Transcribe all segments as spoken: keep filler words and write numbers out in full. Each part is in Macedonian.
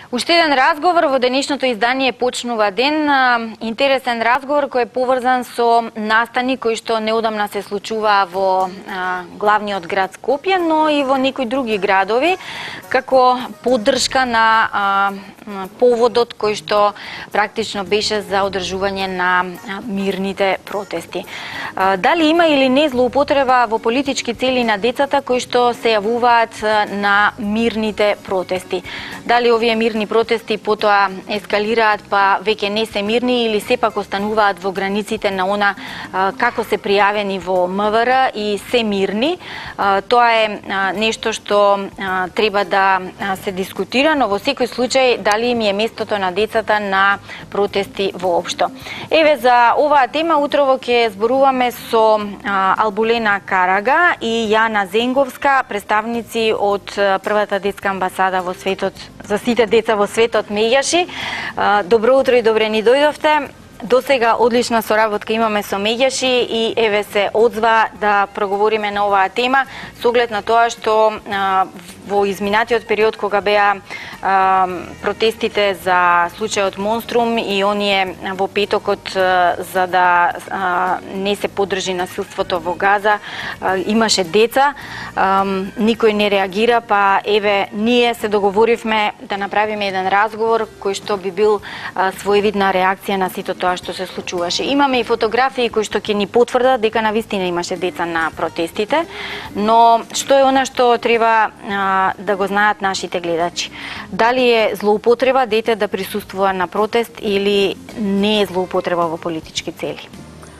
Уште еден разговор во денешното издание Почнува ден. Интересен разговор кој е поврзан со настани кои што неодамна се случува во а, главниот град Скопје, но и во некои други градови, како поддршка на а, поводот кој што практично беше за одржување на мирните протести. А, дали има или не злоупотреба во политички цели на децата кои што се јавуваат на мирните протести? Дали овие мирни протести потоа ескалираат па веќе не се мирни или сепак остануваат во границите на она а, како се пријавени во М В Р и се мирни? А, тоа е а, нешто што а, треба да а, се дискутира, но во секој случај дали им е местото на децата на протести воопшто. Еве за оваа тема утрово ќе зборуваме со а, Албулена Карага и Јана Зенговска, представници од првата детска амбасада во светот за сите деца во светот Меѓаши. Добро утро и добре ни дојдовте. До сега одлична соработка имаме со Меѓаши и еве се одзва да проговориме на оваа тема со оглед на тоа што а, во изминатиот период кога беа а, протестите за случајот Монструм и оние во петокот а, за да а, не се поддржи насилството во Газа, а, имаше деца, а, никој не реагира, па еве ние се договоривме да направиме еден разговор кој што би бил а, своевидна реакција на сето тоа што се случуваше. Имаме и фотографии кои што ќе ни потврдат дека навистина имаше деца на протестите, но што е она што треба а, да го знаат нашите гледачи? Дали е злоупотреба дете да присуствува на протест или не е злоупотреба во политички цели?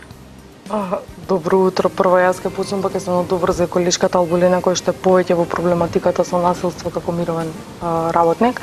Добро утро. Прво јас ќе почнам, па ќе се надоврзе колешката Албулена која што е повеќе во проблематиката со насилство како мировен а, работник.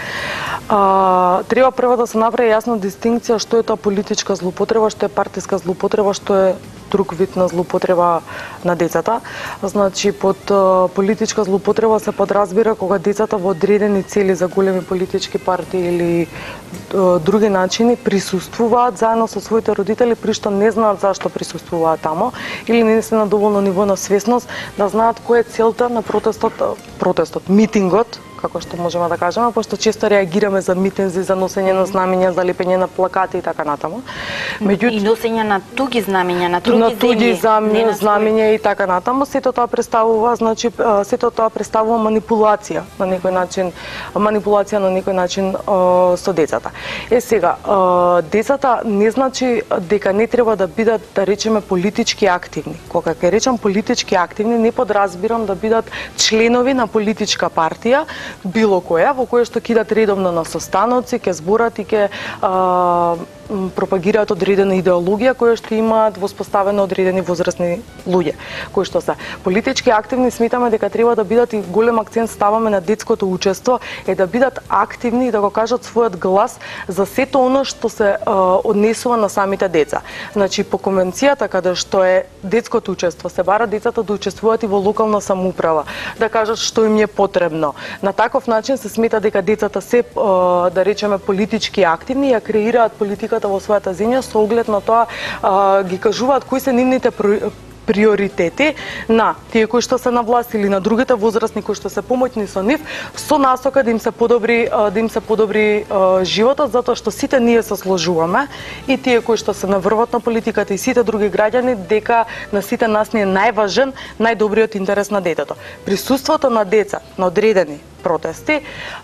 А, треба прво да се направи јасно дистинкција што е тоа политичка злоупотреба, што е партиска злоупотреба, што е друг вид на злоупотреба на децата. Значи, под а, политичка злоупотреба се подразбира кога децата во одредени цели за големи политички партии или а, други начини присуствуваат заедно со своите родители, при што не знаат зашто присуствуваат тамо, или не се на доволно ниво на свесност да знаат која е целта на протестот, протестот, митингот, како што можеме да кажеме, пошто често реагираме за митинзи, за носење на знамиња, за лепење на плакати и така натаму. Меѓу... И носење на туги знамиња, на други на туги земји, знамиња и така натаму, сето тоа представува, значи сето тоа представува манипулација на некој начин, манипулација на некој начин со децата. Е сега, децата не значи дека не треба да бидат, да речеме, политички активни. Кога ќе речам политички активни, не подразбирам да бидат членови на политичка партија, било која, во која што кидат редовно на состаноци, ке зборат и ке а, пропагираат одредена идеологија која што имаат воспоставено одредени возрастни луѓе, кои што се политички активни. Сметаме дека треба да бидат и голем акцент ставаме на детското учество, е да бидат активни и да го кажат својот глас за сето оно што се а, однесува на самите деца. Значи, по конвенцијата каде што е детското учество, се бара децата да учествуваат и во локална самоуправа, да кажат што им е потребно. На таков начин се смета дека децата се, да речеме, политички активни и ја креираат политиката во својата земја со оглед на тоа ги кажуваат кои се нивните приоритети на тие кои што се на власт или на другите возрастни кои што се помоќни со нив, со насока да им се подобри да им се подобри животот, затоа што сите ние се сложуваме, и тие кои што се на врвот на политиката и сите други граѓани, дека на сите нас ни е најважен најдобриот интерес на детето. Присуството на деца на одредени протести,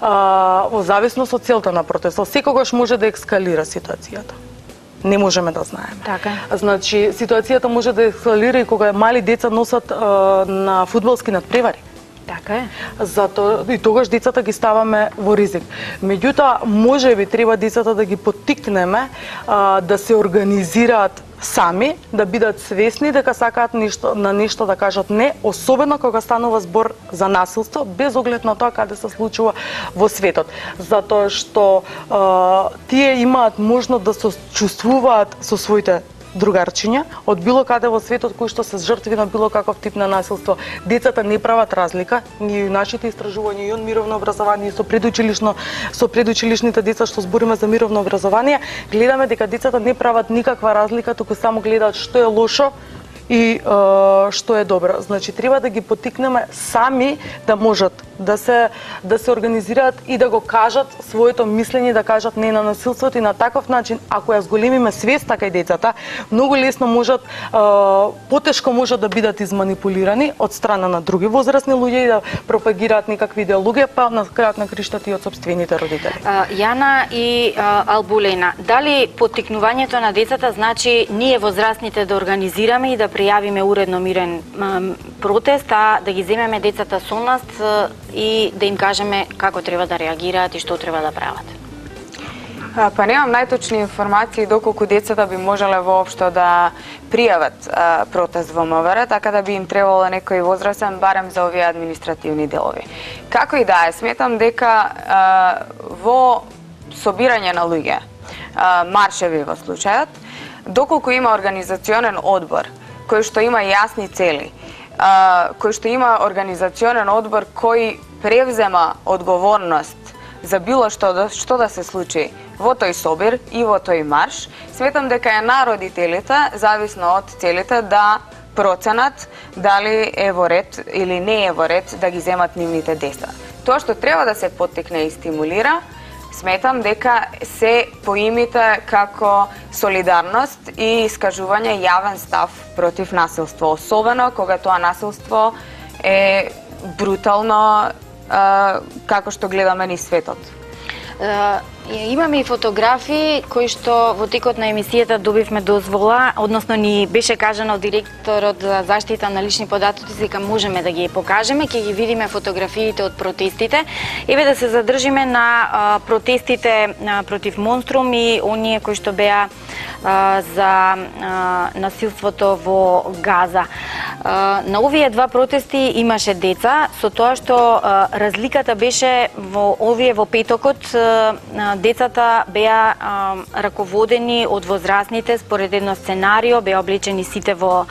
во зависност од целта на протестот, секогаш може да ескалира ситуацијата. Не можеме да знаеме. Така. Значи, ситуацијата може да ескалира и кога мали деца носат а, на фудбалски надпревари. Така е. Зато и тогаш децата ги ставаме во ризик. Меѓутоа, можеби треба децата да ги поттикнеме а, да се организираат сами, да бидат свесни дека сакаат нешто, на нешто да кажат не, особено кога станува збор за насилство, без оглед на тоа каде се случува во светот. Затоа што а, тие имаат можност да се чувствуваат со своите другарчиња од било каде во светот кои што се жртви на било каков тип на насилство. Децата не прават разлика. Ние и нашите истражувања и од мировно образование со предучилишно со предучилишните деца што збориме за мировно образование, гледаме дека децата не прават никаква разлика, туку само гледаат што е лошо и што е добро. Значи треба да ги поттикнеме сами да можат да се да се организираат и да го кажат своето мислење, да кажат не на насилството и на таков начин, ако ја зголемиме свеста кај децата, многу лесно можат потешко можат да бидат изманипулирани од страна на други возрастни луѓе и да пропагираат некакви идеологија, па на крајот на криштата и од сопствените родители. Јана и Албулена, дали поттикнувањето на децата значи ние возрастните да организираме и да пријавиме уредно мирен протест, а да ги земеме децата со нас и да им кажеме како треба да реагираат и што треба да прават? Па немам најточни информации доколку децата би можеле воопшто да пријават а, протест во МВР, така да би им требало некој возрастен барем за овие административни делови. Како и да е, сметам дека а, во собирање на луѓе, а, маршеви во случајот, доколку има организационен одбор кој што има јасни цели, а, кој што има организационен одбор кој превзема одговорност за било што да, што да се случи во тој собир и во тој марш, сметам дека е на родителите, зависно од целите, да проценат дали е во ред или не е во ред да ги земат нивните деца. Тоа што треба да се поттикне и стимулира, сметам дека се поимите како солидарност и искажување јавен став против насилство, особено кога тоа насилство е брутално, како што гледаме низ светот. Имаме и фотографии кои што во текот на емисијата добивме дозвола, односно ни беше кажано од директорот за заштита на лични податоци дека можеме да ги покажеме, ќе ги видиме фотографиите од протестите. Еве да се задржиме на а, протестите а, против Монструм и оние кои што беа а, за а, насилството во Газа. А, на овие два протести имаше деца, со тоа што а, разликата беше во овие во петокот а, децата беа а, раководени од возрастните според едно сценарио, беа облечени сите во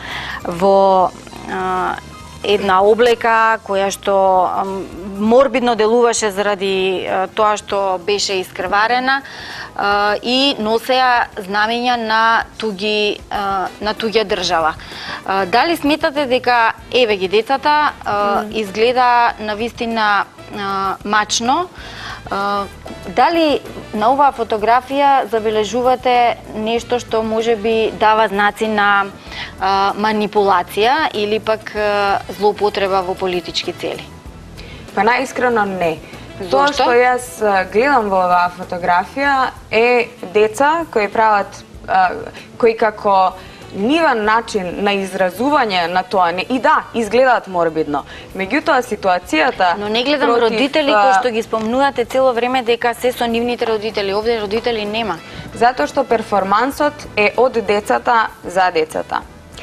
во а, една облека која што а, морбидно делуваше заради а, тоа што беше искрварена а, и носеа знамења на туѓи а, на туѓа држава. А, дали сметате дека еве ги децата а, mm. изгледа навистина а, мачно? Uh, дали на оваа фотографија забележувате нешто што може би дава знаци на uh, манипулација или пак uh, злоупотреба во политички цели? Па најискрено не. Зошто? Тоа што јас гледам во оваа фотографија е деца кои прават, uh, кои како нивен начин на изразување на тоа не, и да, изгледаат морбидно. Меѓутоа ситуацијата... Но не гледам против, родители кои што ги спомнувате цело време дека се со нивните родители. Овде родители нема. Затоа што перформансот е од децата за децата.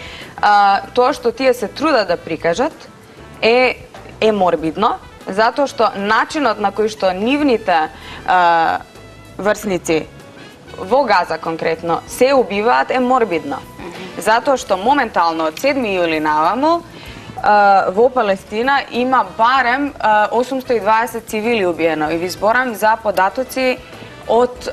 А, тоа што тие се трудат да прикажат е, е морбидно, затоа што начинот на кој што нивните а, врсници во Газа конкретно се убиваат е морбидно. Затоа што моментално од седми јули наваму во Палестина има барем осумсто и дваесет цивили убиено и ви зборам за податоци од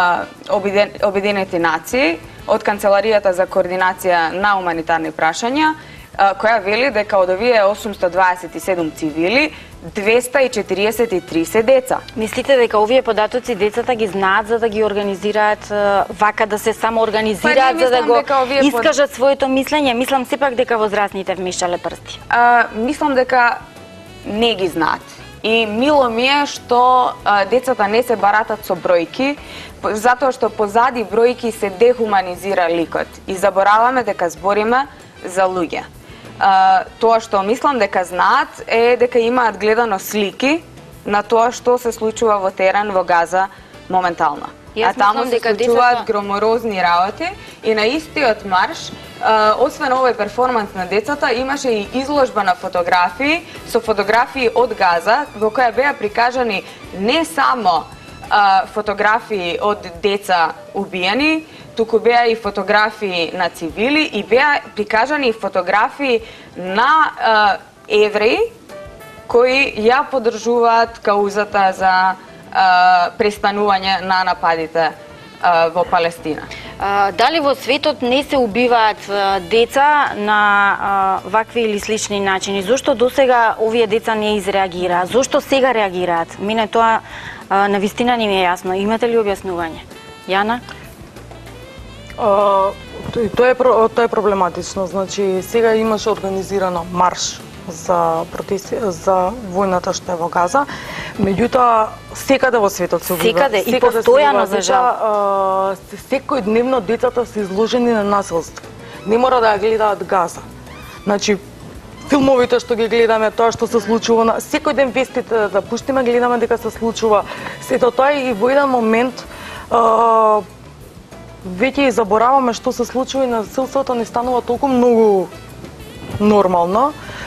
Обединените нации, од Канцеларијата за координација на хуманитарни прашања, која вели дека од овие осумсто дваесет и седум цивили, двеста и четириесет и три се деца. Мислите дека овие податоци децата ги знаат за да ги организираат вака, да се самоорганизираат, за да го искажат под... своето мислење? Мислам сепак дека возрастните вмешале прсти. А, мислам дека не ги знаат. И мило ми е што а, децата не се баратат со бројки, затоа што позади бројки се дехуманизира ликот и забораваме дека збориме за луѓе. Uh, тоа што мислам дека знаат е дека имаат гледано слики на тоа што се случува во терен во Газа моментално. Јас а таму се случуваат децата... громорозни работи и на истиот марш, uh, освен овој перформанс на децата, имаше и изложба на фотографии со фотографии од Газа во која беа прикажани не само uh, фотографии од деца убиени, туку беа и фотографии на цивили и беа прикажани и фотографии на е, евреи кои ја поддржуваат каузата за е, престанување на нападите во Палестина. А, дали во светот не се убиваат а, деца на а, вакви или слични начини? Зошто досега овие деца не изреагираа? Зошто сега реагираат? Мене тоа а, на вистина не ми е јасно. Имате ли објаснување? Јана? А, тоа е тоа е проблематично. Значи сега имаше организирано марш за протести за војната што е во Газа. Меѓутоа секаде во светот се убива. Секаде и постојано за жал. Секојдневно децата се изложени на насилство. Не мора да ја гледаат Газа. Значи филмовите што ги гледаме, тоа што се случува на секој ден вестите да пуштиме, гледаме дека се случува. Сето тоа и во еден момент а, веќе и забораваме што се случува и насилството не станува толку многу нормално,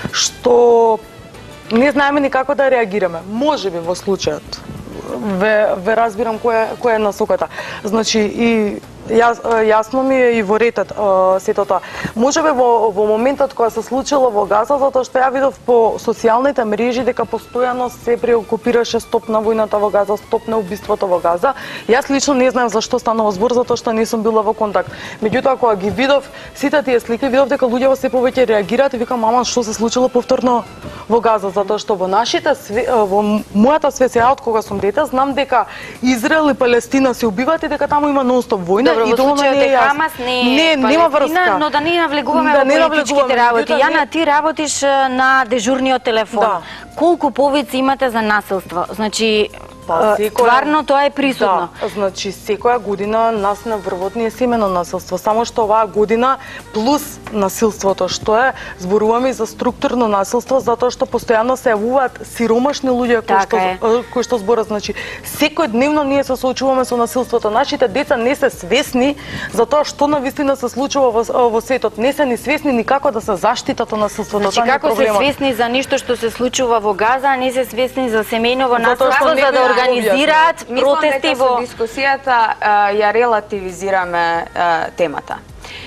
што не знаеме ни како да реагираме. Може би во случајот ве, ве разбирам која која е насоката. Значи и јас, јасно ми е и во ретот сето тоа. Може би во, во моментот кога се случило во Газа, затоа што ја видов по социјалните мрежи дека постојано се преокупираше стоп на војната во Газа, стоп на убиството во Газа. Јас лично не знаев за што станува збор, затоа што не сум била во контакт. Меѓутоа кога ги видов сите тие слики, видов дека луѓето се повеќе реагираат и викам, мама, што се случило повторно во Газа, затоа што во нашите во мојата свест, ја од кога сум дете, знам дека Израел и Палестина се убиваат и дека таму има нон-стоп војна. Добро, во случајот е Хамас не е не, нема врска. Но да не навлегуваме да, во не политичките работи. Не... Јана, ти работиш на дежурниот телефон. Да. Колку повици имате за насилство? Значи, Па, секоја... тварно тоа е присутно. Да, значи секоја година нас на врвот ни е семено насилство, само што оваа година плюс насилството што е, зборуваме и за структурно насилство, затоа што постојано се јавуваат сиромашни луѓе кои така што кои што зборат, значи секојдневно ние се соочуваме со насилството. Нашите деца не се свесни за тоа што навистина се случува во, во светот. Не се ни свесни ни како да се заштитат од насилството. Значи како се свесни за ништо што се случува во Газа, а не се свесни за семејново насилство, за да организираат протести во дискусијата ја релативизираме темата.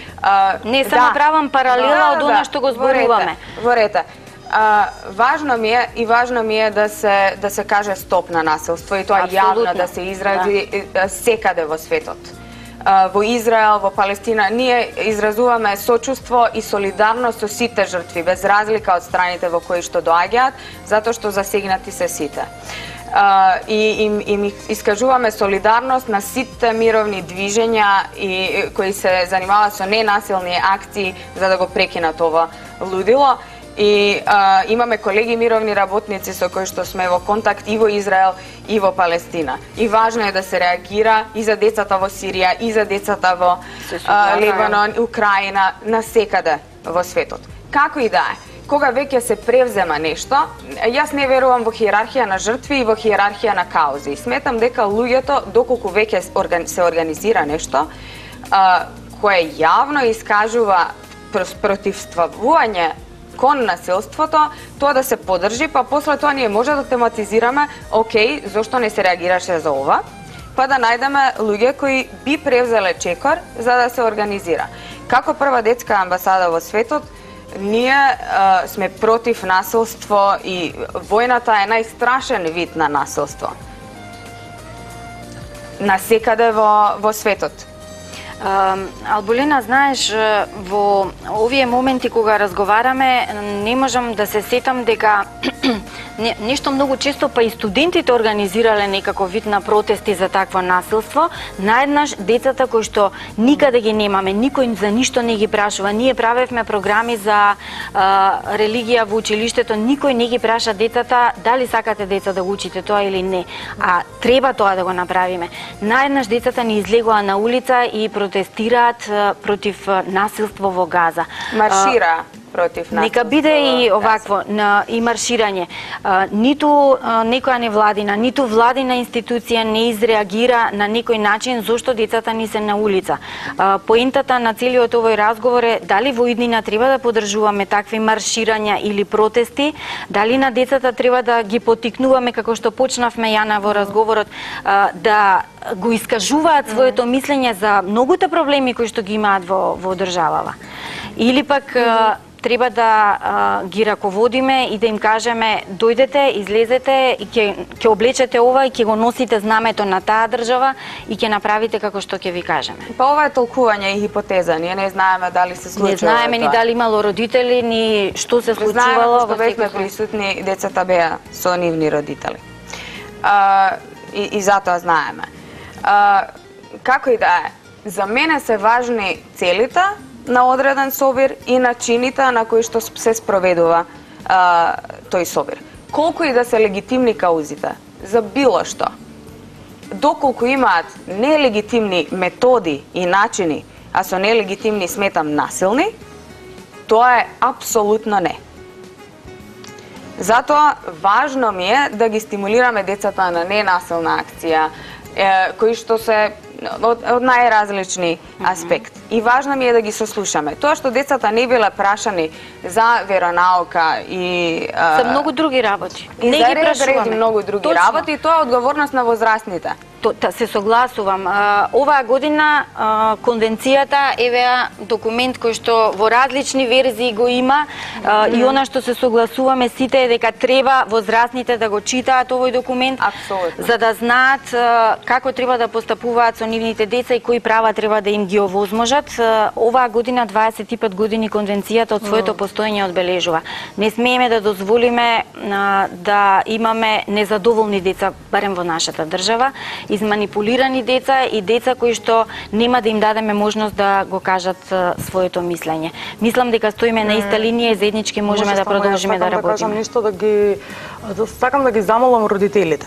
Не само да. Правам паралела од она што го зборуваме. Во рета. Важно ми е и важно ми е да се да се каже стоп на насилство и тоа јавно да се изрази да. Секаде во светот. Во Израел, во Палестина, ние изразуваме сочувство и солидарност со сите жртви, без разлика од страните во кои што доаѓаат, затоа што засегнати се сите. Uh, и им, им искажуваме солидарност на сите мировни движења и кои се занимаваат со ненасилни акции за да го прекинат ова лудило. И uh, имаме колеги мировни работници со кои што сме во контакт и во Израел и во Палестина. И важно е да се реагира и за децата во Сирија, и за децата во uh, Лебанон, Украина, насекаде во светот. Како и да е. Кога веќе се превзема нешто, јас не верувам во хиерархија на жртви и во хиерархија на каузи. Сметам дека луѓето, доколку веќе се организира нешто, кое јавно искажува противствување кон насилството, тоа да се поддржи, па после тоа ние може да тематизираме, окей, зошто не се реагираше за ова, па да најдеме луѓе кои би превзеле чекор за да се организира. Како прва детска амбасада во светот, ние а, сме против насилство и војната е најстрашен вид на насилство. Насекаде во, во светот. Uh, Алболина, знаеш, во овие моменти кога разговараме, не можам да се сетам дека не, нешто многу често па и студентите организирале некаков вид на протести за такво насилство. Наеднаш децата кои што никаде ги немаме, никој за ништо не ги прашува. Ние правевме програми за а, религија во училиштето, никој не ги праша децата дали сакате деца да го учите тоа или не. А треба тоа да го направиме. Наеднаш децата ни излегоа на улица и протестираат против насилство во Газа. Маршира против насилство. Нека биде и овакво на и марширање. А, ниту а, некоја невладина, ниту владина институција не изреагира на некој начин зошто децата ни се на улица. А, поентата на целиот овој разговор е дали во иднина треба да поддржуваме такви марширања или протести, дали на децата треба да ги поттикнуваме како што почнавме Јана во разговорот а, да го искажуваат своето мислење за многуте проблеми кои што ги имаат во во државава. Или пак треба да а, ги раководиме и да им кажеме дојдете, излезете и ќе ќе облечете ова и ќе го носите знамето на таа држава и ќе направите како што ќе ви кажеме. Па ова е толкување и хипотеза. Ние не знаеме дали се случува. Не знаеме ни дали имало родители, ни што се случувало во секој бевме присутни, децата беа со нивни родители. А, и, и затоа знаеме. А, како и да е, за мене се важни целите на одреден собир и начините на кои што се спроведува а, тој собир. Колку и да се легитимни каузите за било што, доколку имаат нелегитимни методи и начини, а со нелегитимни сметам насилни, тоа е апсолутно не. Затоа важно ми е да ги стимулираме децата на ненасилна акција, е, кои што се од, од најразлични аспекти. И важно ми е да ги сослушаме. Тоа што децата не биле прашани за веронаука и за многу други работи. И не за ги прашуваме. И многу други Точно. работи, тоа е одговорност на возрастните. То, та, се согласувам. А, оваа година а, конвенцијата еве документ кој што во различни верзии го има а, mm. и она што се согласуваме сите е дека треба возрастните да го читаат овој документ. Апсолутно. За да знаат а, како треба да постапуваат со нивните деца и кои права треба да им ги овозможат. А, оваа година дваесет и пет години конвенцијата од своето mm. постоење одбележува. Не смееме да дозволиме а, да имаме незадоволни деца барем во нашата држава, изманипулирани деца и деца кои што нема да им дадеме можност да го кажат а, своето мислење. Мислам дека стоиме на иста линија и заеднички можеме Може, да продолжиме да работиме. Да кажам нешто да ги да сакам да ги замолам родителите.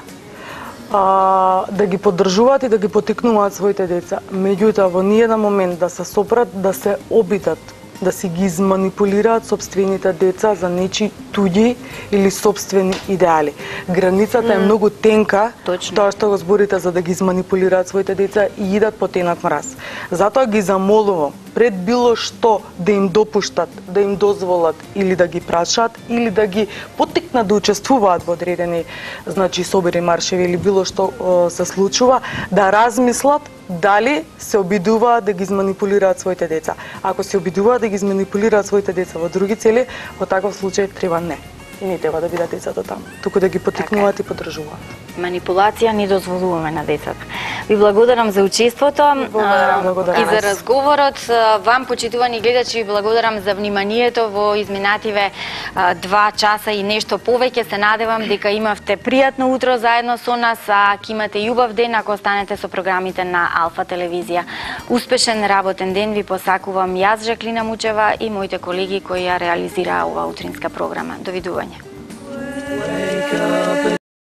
А, да ги поддржуваат и да ги поттикнуваат своите деца. Меѓутоа во ниеден момент да се сопрат, да се обидат, да си ги изманипулираат собствените деца за нечи туѓи или собствени идеали. Границата mm. е многу тенка, Точно. Тоа што го зборите за да ги изманипулираат своите деца и идат по тенат мраз. Затоа ги замолувам пред било што да им допуштат, да им дозволат или да ги прашаат или да ги поттикнат да учествуваат во одредени значи собири, маршеви или било што о, се случува, да размислат дали се обидуваат да ги изманипулираат своите деца. Ако се обидуваат да ги изманипулираат своите деца во други цели, во таков случај треба не. И не треба да бидат децата таму, туку да ги поттикнуваат и поддржуваат. Манипулација не дозволуваме на децата. Ви благодарам за учеството благодарам, и за разговорот. Вам, почитувани гледачи, ви благодарам за вниманието во изминативе два часа и нешто повеќе. Се надевам дека имавте пријатно утро заедно со нас, а ќе имате и убав ден ако останете со програмите на Алфа телевизија. Успешен работен ден ви посакувам јас, Жаклина Мучева, и моите колеги кои ја реализираа оваа утринска програма. Довидување.